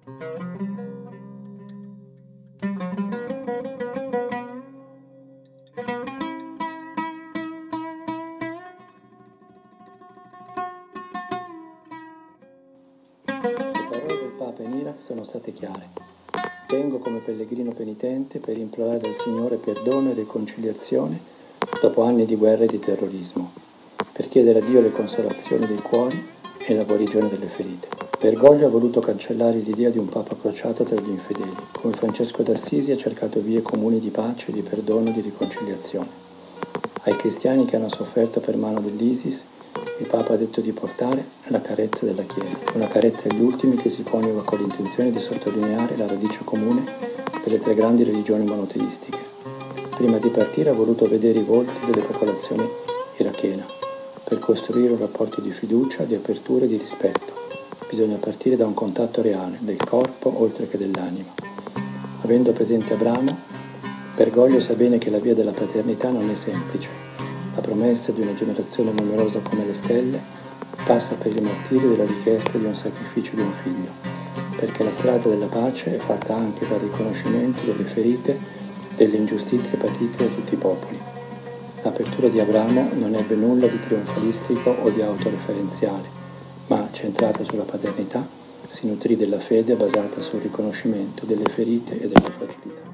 Le parole del Papa in Iraq sono state chiare. Vengo come pellegrino penitente per implorare dal Signore perdono e riconciliazione dopo anni di guerra e di terrorismo, per chiedere a Dio le consolazioni dei cuori e la guarigione delle ferite. Bergoglio ha voluto cancellare l'idea di un Papa crociato tra gli infedeli, come Francesco d'Assisi ha cercato vie comuni di pace, di perdono e di riconciliazione. Ai cristiani che hanno sofferto per mano dell'ISIS, il Papa ha detto di portare la carezza della Chiesa, una carezza agli ultimi che si coniuga con l'intenzione di sottolineare la radice comune delle tre grandi religioni monoteistiche. Prima di partire ha voluto vedere i volti delle popolazioni irachena, per costruire un rapporto di fiducia, di apertura e di rispetto. Bisogna partire da un contatto reale, del corpo oltre che dell'anima. Avendo presente Abramo, Bergoglio sa bene che la via della paternità non è semplice. La promessa di una generazione numerosa come le stelle passa per il martirio della richiesta di un sacrificio di un figlio, perché la strada della pace è fatta anche dal riconoscimento delle ferite, delle ingiustizie patite da tutti i popoli. L'apertura di Abramo non ebbe nulla di trionfalistico o di autoreferenziale, ma, centrata sulla paternità, si nutrì della fede basata sul riconoscimento delle ferite e delle fragilità.